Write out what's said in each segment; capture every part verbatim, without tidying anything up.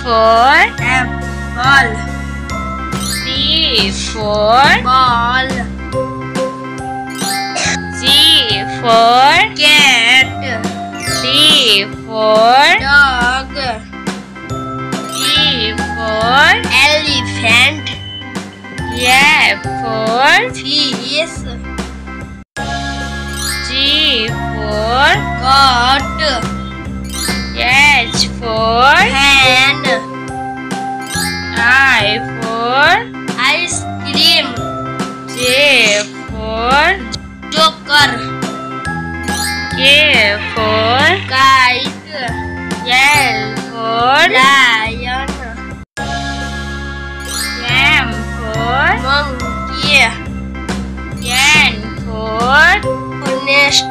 for apple. B for Ball. C for Cat. D for Dog. E for Elephant. F for Fish. G for Goat. H for Hen. I for Ice cream. J for Joker. K for Kite. L for Lion. M for Monkey. N for Honest.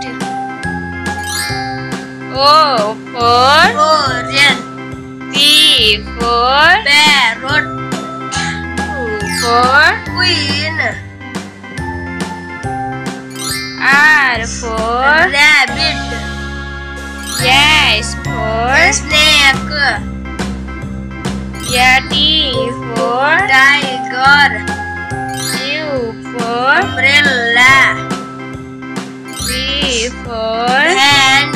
O for Orange. P for Parrot. Q for Queen. R for Rabbit. S for Snake. T for Tiger. U for Umbrella. V for Hen.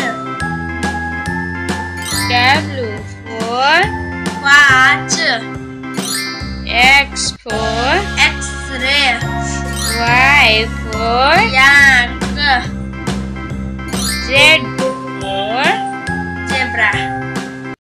W for Watch. X for X-ray. Y for Yak. Z